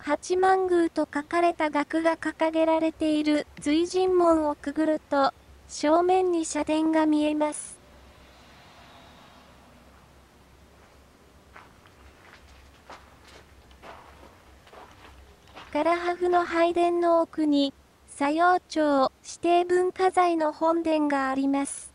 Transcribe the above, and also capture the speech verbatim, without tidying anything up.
八幡宮と書かれた額が掲げられている随神門をくぐると、正面に社殿が見えます。唐破風の拝殿の奥に、佐用町指定文化財の本殿があります。